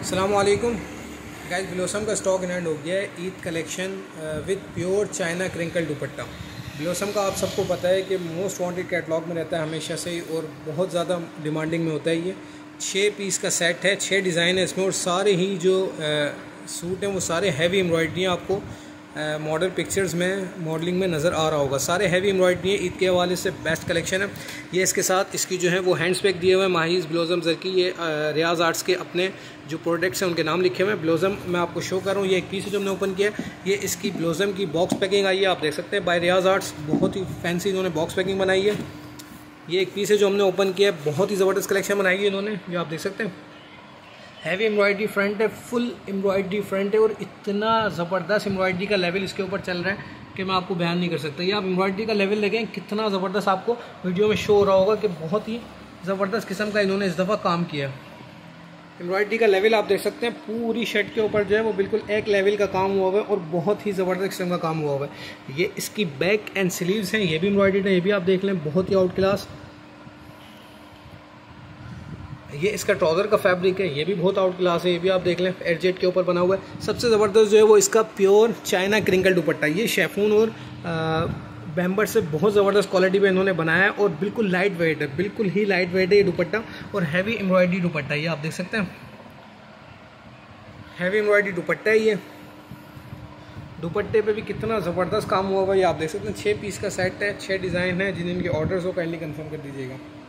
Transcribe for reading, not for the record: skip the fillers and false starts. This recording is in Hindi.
अस्सलामुअलैकुम गाइस, ब्लॉसम का स्टॉक इन हैंड हो गया है। Eid collection with pure china crinkle dupatta. Blossom का आप सबको पता है कि मोस्ट वांटेड कैटलॉग में रहता है हमेशा से ही, और बहुत ज़्यादा डिमांडिंग में होता है। ये 6 पीस का सेट है, 6 डिज़ाइन है इसमें, और सारे ही जो सूट हैं वो सारे हैवी एम्ब्रॉयडरी हैं। आपको मॉडल पिक्चर्स में मॉडलिंग में नज़र आ रहा होगा। सारे हैवी एम्ब्रॉयडरी है। ईद के हवाले से बेस्ट कलेक्शन है ये। इसके साथ इसकी जो है वो हैंड स्पेक दिए हुए हैं माहिज ब्लॉसम जरकी। ये रियाज आर्ट्स के अपने जो प्रोडक्ट्स हैं उनके नाम लिखे हुए हैं। ब्लॉसम मैं आपको शो कर रहा हूँ। ये एक पीस है जो हमने ओपन किया है। ये इसकी ब्लॉसम की बॉक्स पैकिंग आई है, आप देख सकते हैं, बाय रियाज आर्ट्स। बहुत ही फैंसी इन्होंने बॉक्स पैकिंग बनाई है। ये एक पीस है जो हमने ओपन किया है। बहुत ही ज़बरदस्त कलेक्शन बनाई है इन्होंने, जो आप देख सकते हैं। हैवी एम्ब्रॉयडरी फ्रंट है, फुल एम्ब्रॉयडरी फ्रंट है, और इतना ज़बरदस्त एम्ब्रॉयडरी का लेवल इसके ऊपर चल रहा है कि मैं आपको बयान नहीं कर सकता। ये आप एम्ब्रॉयडरी का लेवल देखें कितना ज़बरदस्त, आपको वीडियो में शो हो रहा होगा कि बहुत ही ज़बरदस्त किस्म का इन्होंने इस दफ़ा काम किया। एम्ब्रॉयडरी का लेवल आप देख सकते हैं। पूरी शर्ट के ऊपर जो है वो बिल्कुल एक लेवल का काम हुआ हुआ है, और बहुत ही ज़बरदस्त किस्म का काम हुआ हुआ है। ये इसकी बैक एंड स्लीव्स हैं, ये भी एम्ब्रॉयडरी है, ये भी आप देख लें, बहुत ही आउट क्लास। ये इसका ट्राउज़र का फैब्रिक है, ये भी बहुत आउट क्लास है, ये भी आप देख लें, एडजेट के ऊपर बना हुआ है। सबसे ज़बरदस्त जो है वो इसका प्योर चाइना क्रिंकल दुपट्टा। ये शेफून और बैम्बर से बहुत ज़बरदस्त क्वालिटी पे इन्होंने बनाया है, और बिल्कुल लाइट वेट है, बिल्कुल ही लाइट वेट है ये दुपट्टा, और हैवी एम्ब्रॉयडरी दुपट्टा। ये आप देख सकते हैं, हैवी एम्ब्रॉयडरी दुपट्टा है ये। दुपट्टे पे भी कितना ज़बरदस्त काम हुआ हुआ है, ये आप देख सकते हैं। 6 पीस का सेट है, 6 डिज़ाइन है। जिन इनके ऑर्डर्स हो काइंडली कंफर्म कर दीजिएगा।